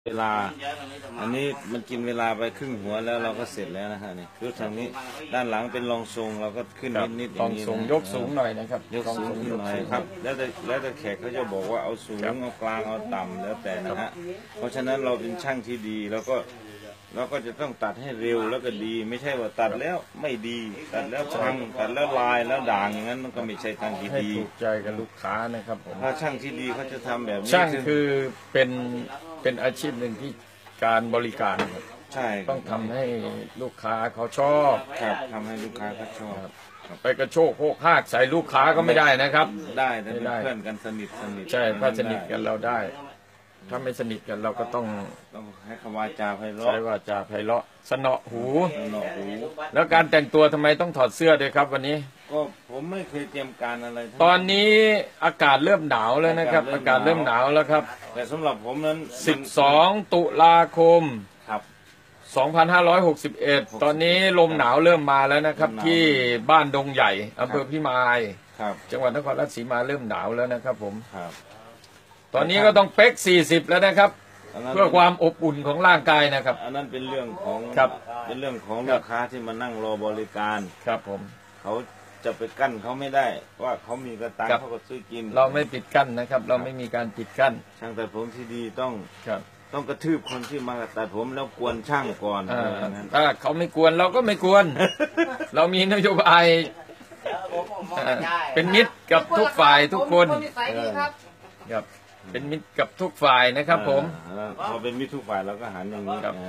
เวลาอันนี้มันกินเวลาไปครึ่งหัวแล้วเราก็เสร็จแล้วนะฮะนี่ดูทางนี้ด้านหลังเป็นรองทรงเราก็ขึ้นนิดๆอย่างนี้นะยกสูงหน่อยนะครับยกสูงขึ้นหน่อยครับแล้วแต่แขกเขาจะบอกว่าเอาสูงเอากลางเอาต่ำแล้วแต่นะฮะเพราะฉะนั้นเราเป็นช่างที่ดีเราก็จะต้องตัดให้เร็วแล้วก็ดีไม่ใช่ว่าตัดแล้วไม่ดีตัดแล้วพังตัดแล้วลายแล้วด่างอย่างนั้นมันก็ไม่ใช่ทางที่ดีให้ถูกใจกับลูกค้านะครับผมถ้าช่างที่ดีเขาจะทำแบบนี้ช่างคือเป็นอาชีพหนึ่งที่การบริการใช่ต้องทำให้ลูกค้าเขาชอบครับทำให้ลูกค้าเขาชอบไปกระโชกโคกหากใส่ลูกค้าก็ไม่ได้นะครับได้แต่เป็นเพื่อนกันสนิทใช่ถ้าสนิทกันเราได้ถ้าไม่สนิทกันเราก็ต้องให้คำวาจาไพเราะใช้วาจาไพเราะสนอหูสนอหูแล้วการแต่งตัวทำไมต้องถอดเสื้อด้วยครับวันนี้ก็ผมไม่เคยเตรียมการอะไรตอนนี้อากาศเริ่มหนาวแล้วนะครับอากาศเริ่มหนาวแล้วครับแต่สำหรับผมนั้น 12 ตุลาคมครับ 2561ตอนนี้ลมหนาวเริ่มมาแล้วนะครับที่บ้านดงใหญ่อำเภอพิมายจังหวัดนครราชสีมาเริ่มหนาวแล้วนะครับผมตอนนี้ก็ต้องเป๊ก40แล้วนะครับเพื่อความอบอุ่นของร่างกายนะครับอันนั้นเป็นเรื่องของเป็นเรื่องของลูกค้าที่มานั่งรอบริการครับผมเขาจะไปกั้นเขาไม่ได้ว่าเขามีกระตังเขาก็ซื้อกินเราไม่ปิดกั้นนะครับเราไม่มีการปิดกั้นช่างตัดผมที่ดีต้องกระทืบคนที่มาตัดผมแล้วกวนช่างก่อนถ้าเขาไม่กวนเราก็ไม่กวนเรามีนโยบายเป็นมิตรกับทุกฝ่ายทุกคนครับเป็นมิตรกับทุกฝ่ายนะครับผมพอเป็นมิตรทุกฝ่ายเราก็หันอย่างนี้ครับ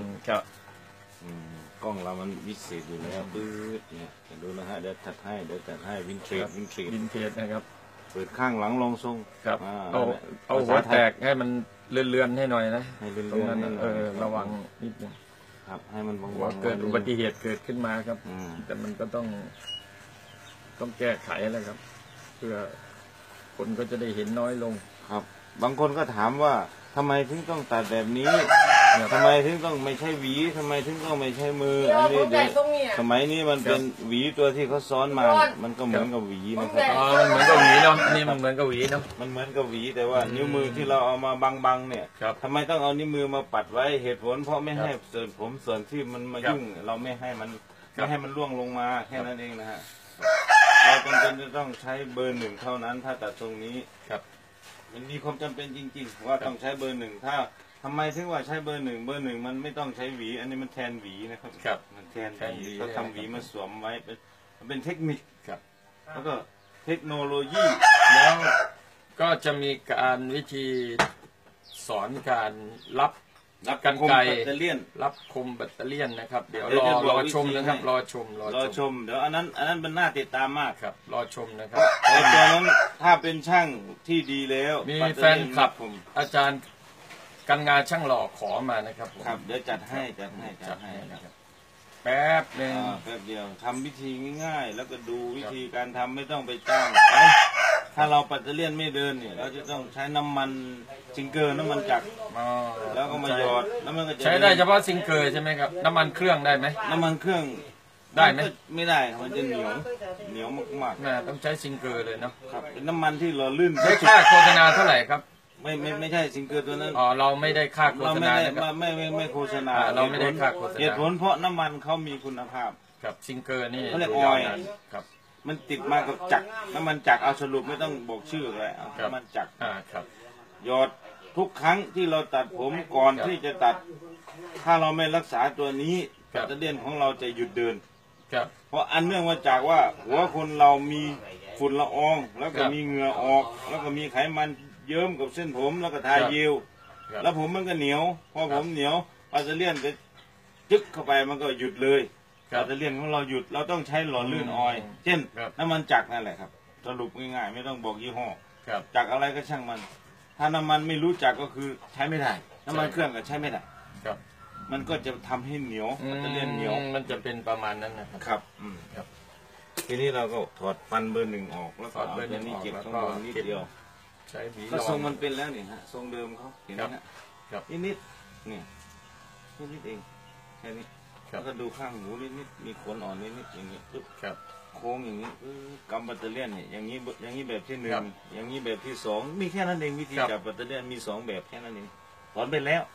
กล้องเรามันวิเศษอยู่แล้วปื๊ดเนี่ยดูนะฮะเดี๋ยวจัดให้วินเทจนะครับเปิดข้างหลังลงทรงครับเอาหัวแตกให้มันเลื่อนๆให้หน่อยนะให้เลื่อนๆระวังนิดนึงครับให้มันหัวเกิดอุบัติเหตุเกิดขึ้นมาครับแต่มันก็ต้องแก้ไขแล้วครับเพื่อคนก็จะได้เห็นน้อยลงครับบางคนก็ถามว่าทำไมถึงต้องตัดแบบนี้ทำไมถึงต้องไม่ใช่หวีทำไมถึงต้องไม่ใช่มืออันนี้เด็กสมัยนี้มันเป็นหวีตัวที่เขาซ้อนมามันก็เหมือนกับหวีนะครับมันเหมือนกับหวีเนาะนี่มันเหมือนกับหวีเนาะมันเหมือนกับหวีแต่ว่านิ้วมือที่เราเอามาบังเนี่ยทำไมต้องเอานิ้วมือมาปัดไว้เหตุผลเพราะไม่ให้ส่วนที่มันมายุ่งเราไม่ให้มันล่วงลงมาแค่นั้นเองนะฮะเราจำเป็นจะต้องใช้เบอร์ 1เท่านั้นถ้าตัดตรงนี้ครับมันมีความจำเป็นจริงๆว่าต้องใช้เบอร์ 1ถ้าทำไมถึงว่าใช้เบอร์ 1มันไม่ต้องใช้หวีอันนี้มันแทนหวีนะครับมันแทนหวีเขาทำหวีมาสวมไว้เป็นเทคนิคครับแล้วก็เทคโนโลยีแล้วก็จะมีการวิธีสอนการรับกันไกรรับคมแบตเตอรี่นะครับเดี๋ยวรอชมนะครับรอชมเดี๋ยวอันนั้นเป็นหน้าติดตามมากครับรอชมนะครับแต่ตอนนั้นถ้าเป็นช่างที่ดีแล้วมีแฟนคลับผมอาจารย์กันงานช่างหล่อขอมานะครับครับเดี๋ยวจัดให้นะครับแป๊บนึงแป๊บเดียวทำวิธีง่ายๆแล้วก็ดูวิธีการทำไม่ต้องไปจ้างถ้าเราปัตเตอร์เลียนไม่เดินเนี่ยเราจะต้องใช้น้ำมันซิงเกอร์น้ำมันจักรแล้วก็มาหยอดแล้วมันก็จะใช้ได้เฉพาะซิงเกอร์ใช่ไหมครับน้ำมันเครื่องได้ไหมน้ำมันเครื่องได้ไหมไม่ได้มันจะเหนียวมากๆต้องใช้ซิงเกอร์เลยเนาะครับเป็นน้ำมันที่หล่อลื่นใช้ค่าโฆษณาเท่าไหร่ครับไม่ใช่ซิงเกอร์ตัวนั้นเราไม่ได้ค่าโฆษณาไม่โฆษณาเราไม่ได้ค่าโฆษณาเหตุผลเพราะน้ำมันเขามีคุณภาพครับซิงเกอร์นี่เขาเรียกออยล์ครับมันติดมากับจักรน้ำมันจักรเอาสรุปไม่ต้องบอกชื่อเลยน้ำมันจักรครับหยอดทุกครั้งที่เราตัดผมก่อนที่จะตัดถ้าเราไม่รักษาตัวนี้ปัตเตอร์เลียนของเราจะหยุดเดินเพราะอันเนื่องมาจากว่าหัวคนเรามีฝุ่นละอองแล้วก็มีเหงื่อออกแล้วก็มีไขมันเยิ้มกับเส้นผมแล้วก็ทาเยลแล้วผมมันก็เหนียวพอผมเหนียวปัตเตอร์เลียนไปจึ๊กเข้าไปมันก็หยุดเลยปัตเตอร์เลียนของเราหยุดเราต้องใช้หล่อลื่นออยล์เช่นน้ำมันจักรนั่นแหละครับสรุปง่ายๆไม่ต้องบอกยี่ห้อจักรอะไรก็ช่างมันถ้าน้ำมันไม่รู้จักก็คือใช้ไม่ได้น้ำมันเครื่องก็ใช้ไม่ได้มันก็จะทำให้เหนียวปัตเตอร์เลียนเหนียวมันจะเป็นประมาณนั้นนะครับทีนี้เราก็ถอดฟันเบอร์ 1ออกแล้วก็เบอร์นี้เก็บข้างบนนิดเดียวใช้หวีก็ทรงมันเป็นแล้วนี่ฮะทรงเดิมเขาเห็นไหมฮะนิดเนี่ยนิดเองแค่นี้แล้วก็ดูข้างหูนิดมีขนอ่อนนิดอย่างนี้ปึ๊บโค้งอย่างนี้กำปัตเตอร์เลียนเนี่ยอย่างนี้แบบที่1อย่างนี้แบบที่2มีแค่นั้นเองวิธีจับปัตเตอร์เลียนมี2แบบแค่นั้นเองสอนไปแล้ว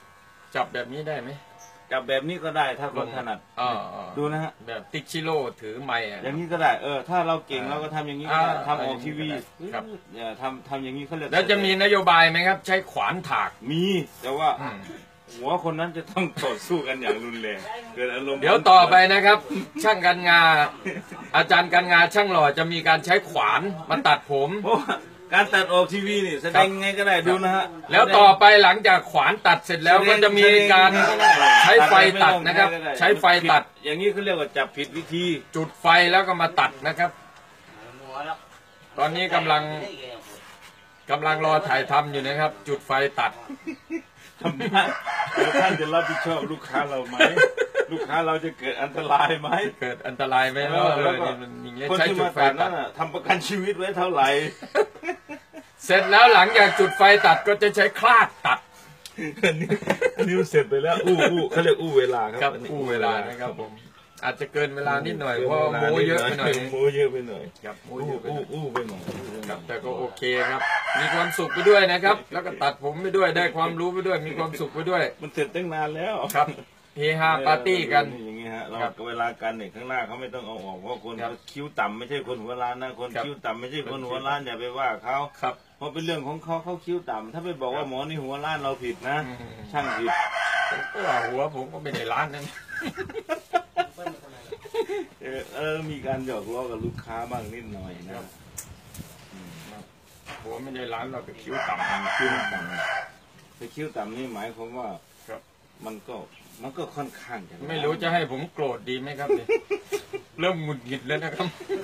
จับแบบนี้ได้ไหมจับแบบนี้ก็ได้ถ้าคนถนัดดูนะฮะแบบติ๊กชิโร่ถือไม้อย่างนี้ก็ได้ถ้าเราเก่งเราก็ทำอย่างนี้ก็ทำออกทีวีครับทำอย่างนี้เขาเรียกแล้วจะมีนโยบายไหมครับใช้ขวานถากมีแต่ว่าหัวคนนั้นจะต้องต่อสู้กันอย่างรุนแรงเกิดอารมณ์เดี๋ยวต่อไปนะครับ ช่างกันงาอาจารย์กันงาช่างหล่อจะมีการใช้ขวานมาตัดผมการตัดออกทีวีนี่แสดงไงก็ได้ดูนะฮะแล้วต่อไปหลังจากขวานตัดเสร็จแล้วก็จะมีการใช้ไฟตัดนะครับใช้ไฟตัดอย่างนี้เขาเรียกว่าจับผิดวิธีจุดไฟแล้วก็มาตัดนะครับตอนนี้กำลังรอถ่ายทำอยู่นะครับจุดไฟตัดแล้วท่านจะรับผิดชอบลูกค้าเราไหมลูกค้าเราจะเกิดอันตรายไหมเกิดอันตรายไหมแล้วคนที่มาตัดนั้นทำประกันชีวิตไว้เท่าไหร่เสร็จแล้วหลังจากจุดไฟตัดก็จะใช้คลาดตัดนิ้วเสร็จไปแล้วเขาเรียกเวลาครับเวลานะครับผมอาจจะเกินเวลานิดหน่อยเพราะโม้เยอะไปหน่อยครับโม้เยอะไปหน่อยครับแต่ก็โอเคครับมีความสุขไปด้วยนะครับแล้วก็ตัดผมไปด้วยได้ความรู้ไปด้วยมีความสุขไปด้วยมันเสร็จตั้งนานแล้วครับเฮฮาปาร์ตี้กันอย่างงี้ฮะเราเวลากันเนี่ยข้างหน้าเขาไม่ต้องเอาออกเพราะคนคิ้วต่ำไม่ใช่คนหัวล้านนะคนคิ้วต่ำไม่ใช่คนหัวล้านอย่าไปว่าเขาเพราะเป็นเรื่องของเขาคิ้วต่ำถ้าไปบอกว่าหมอนี่หัวล้านเราผิดนะช่างผิดว่าหัวผมก็ไม่ได้ล้านนั่นมีการหยอกล้อกับลูกค้าบ้างนิดหน่อยนะหัวไม่ได้ล้านเราไปคิ้วต่ำคิ้วต่ำนี่หมายความว่ามันก็ค่อนข้างจะไม่รู้จะให้ผมโกรธดีไหมครับเริ่มหงุดหงิดแล้วนะครับ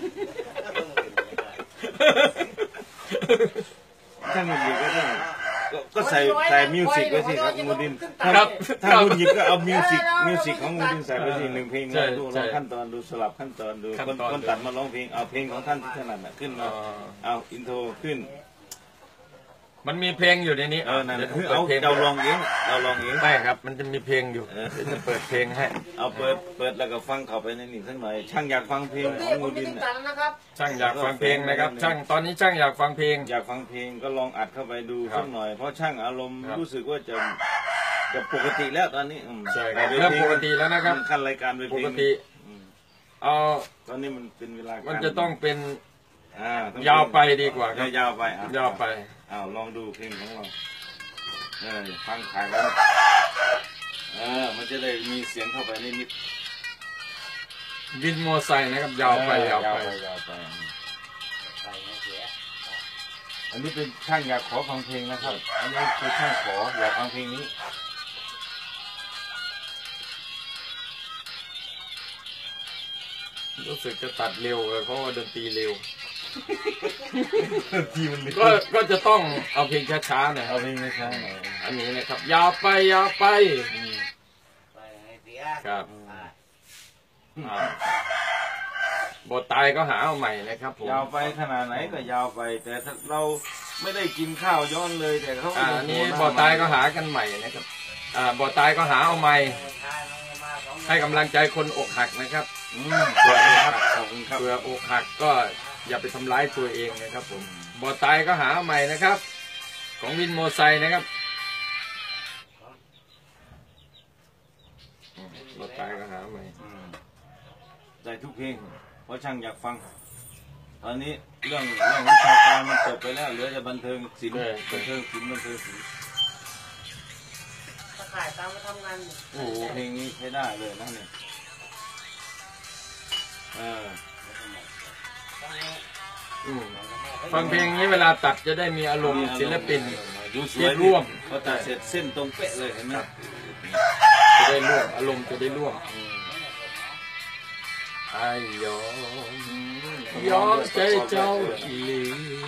ถ้าหงุดหงิดก็ใส่มิวสิกไว้สิครับมูดินถ้าหงุดหงิดก็เอามิวสิกของมูดินใส่ไปสิ1 เพลงดูลองขั้นตอนดูสลับขั้นตอนดูคนตัดมาร้องเพลงเอาเพลงของท่านที่ถนัดขึ้นมาเอาอินโทรขึ้นมันมีเพลงอยู่ในนี้นั่นคือเราลองเองไม่ครับมันจะมีเพลงอยู่จะเปิดเพลงให้เอาเปิดแล้วก็ฟังเข้าไปในนี้สักหน่อยช่างอยากฟังเพลงของมูดินช่างอยากฟังเพลงนะครับช่างตอนนี้ช่างอยากฟังเพลงก็ลองอัดเข้าไปดูสักหน่อยเพราะช่างอารมณ์รู้สึกว่าจะปกติแล้วตอนนี้ใช่เริ่มปกติแล้วนะครับขั้นรายการปกติตอนนี้มันเป็นเวลามันจะต้องเป็นยาวไปดีกว่าครับยาวไปลองดูเพลงของเราฟังขายแล้วมันจะได้มีเสียงเข้าไปนิดวินโมไซค์นะครับยาวไปอันนี้เป็นช่างอยากขอฟังเพลงนะครับอันนี้คือช่างขออยากฟังเพลงนี้รู้สึกจะตัดเร็วเพราะว่าดนตรีเร็วก็จะต้องเอาเพลงช้าๆหน่อยเอาเพลงช้าๆหน่อยอันนี้นะครับยาวไปครับบทตายก็หาเอาใหม่นะครับผมยาวไปขนาดไหนก็ยาวไปแต่เราไม่ได้กินข้าวย้อนเลยแต่เขาอันนี้บทตายก็หากันใหม่นะครับบทตายก็หาเอาใหม่ให้กำลังใจคนอกหักนะครับเผื่ออกหักก็อย่าไปทำร้ายตัวเองนะครับผมบอตายก็หาใหม่นะครับของวินโมไซค์นะครับบอตายก็หาใหม่ได้ทุกเพลงเพราะช่างอยากฟังตอนนี้เรื่องวิชาการมันจบไปแล้วเหลือจะบันเทิงศิลป์บันเทิงศิลป์ถ้าขายตามมาทำงานโอ้เพลงนี้ใช้ได้เลยนะเนี่ยฟังเพลงนี้เวลาตัดจะได้มีอารมณ์ศิลปินร่วมพอตัดเสร็จเส้นตรงเป๊ะเลยเห็นไหมจะได้ร่วมอารมณ์จะได้ร่วมยอมใจเจ้าอีหลี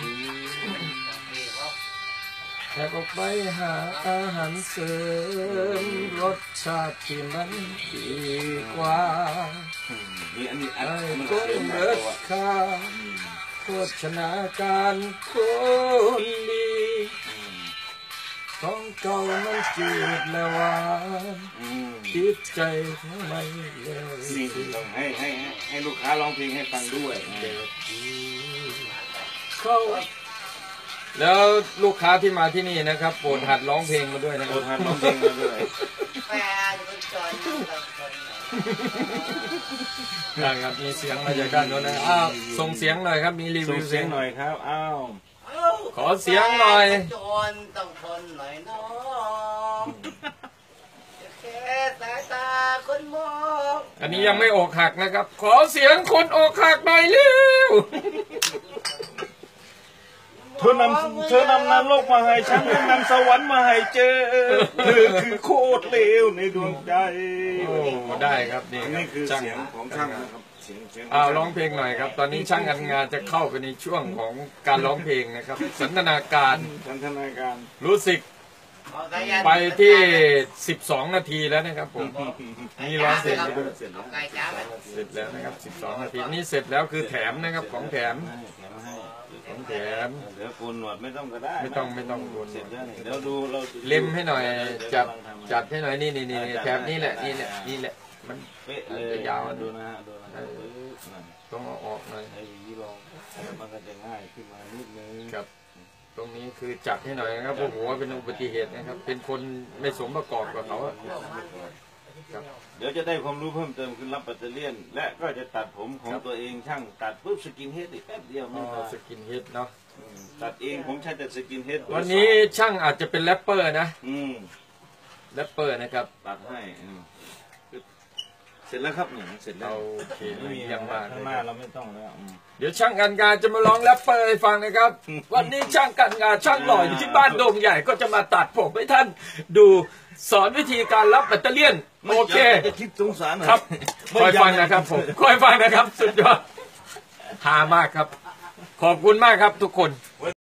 แล้วก็ไปหาอาหารเสริมรสชาติที่มันดีกว่าไอ้ก้นเบิดค่าโภชนาการคนดีของเก่ามันจืดแล้วว่าจิตใจทำไมเลยนี่ต้องให้ลูกค้าร้องเพลงให้ฟังด้วยเขาแล้วลูกค้าที่มาที่นี่นะครับโปรดหัดร้องเพลงมาด้วยนะคโอ้รับทานน้องเพลงมาด้วยแฟนคนจนต้องคนไหนได้ครับมีเสียงมาจากด้านโน้นนะอ้าวส่งเสียงหน่อยครับมีรีส่วิงวเสียงหน่อยครับอ้าวขอเสียงหน่อยแฟนคนจนต้องทนหน่อยน้องแค่สายตาคนมองอันนี้ยังไม่อกหักนะครับ ขอเสียงคนอกหักหน่อยเร็วเธอนำนรกมาให้ฉันนำสวรรค์มาให้เจอเธอคือโคตรเลวในดวงใจโอ้ได้ครับนี่นี่คือช่างเสียงของช่างนะครับเสียงขอ้าวร้องเพลงหน่อยครับ ตอนนี้ช่างกันงานจะเข้าไปในช่วงของการร้องเพลงนะครับ สันทนาการสันทนาการรู้สึกไปที่12 นาทีแล้วนะครับผมนี่ร้องเพลงไปด้วยเสร็จแล้วไก่จ้าไปเสร็จแล้วนะครับ12 นาทีนี่เสร็จแล้วคือแถมนะครับของแถมให้ของแถมเดี๋ยวโกนหนวดไม่ต้องก็ได้ไม่ต้องโกนหนวดเสร็จแล้วนี่เดี๋ยวดูเราเล็มให้หน่อยจัดให้หน่อยนี่แถมนี่แหละนี่แหละมันเป๊ะเลยจะยาวดูนะฮะดูนะฮะนั่นต้องเอาออกหน่อยไอ้ยีลองมันก็จะง่ายขึ้นมานิดนึงครับ ตรงนี้คือจัดให้หน่อยนะครับเพราะหัวเป็นอุบัติเหตุนะครับ เป็นคนไม่สมประกอบกับเขาอะครับเดี๋ยวจะได้ความรู้เพิ่มเติมขึ้นรับแบตเตอรี่ยนและก็จะตัดผมของตัวเองช่างตัดปุ๊บสกินเฮดอีกแป๊บเดียวอ๋ไม่อพอสกินเฮดเนาะตัดเองผมใช้แต่สกินเฮดวันนี้ช่างอาจจะเป็นแรปเปอร์นะ แรปเปอร์นะครับตัดให้เสร็จแล้วครับหนึ่งเสร็จแล้วโอเคไม่มีเยี่ยมมากข้างหน้าเราไม่ต้องแล้วเดี๋ยวช่างกันงานจะมาร้องแรปเปอร์ให้ฟังนะครับ วันนี้ช่างกันงานช่างหล่ออยู่ที่บ้านโดงใหญ่ก็จะมาตัดผมให้ท่านดูสอนวิธีการรับแบตเตอรี่ยนโอเคจะคิดสงสารครับคอยฟังนะครับผมคอยฟังนะครับสุดยอดฮามากครับ ขอบคุณมากครับทุกคน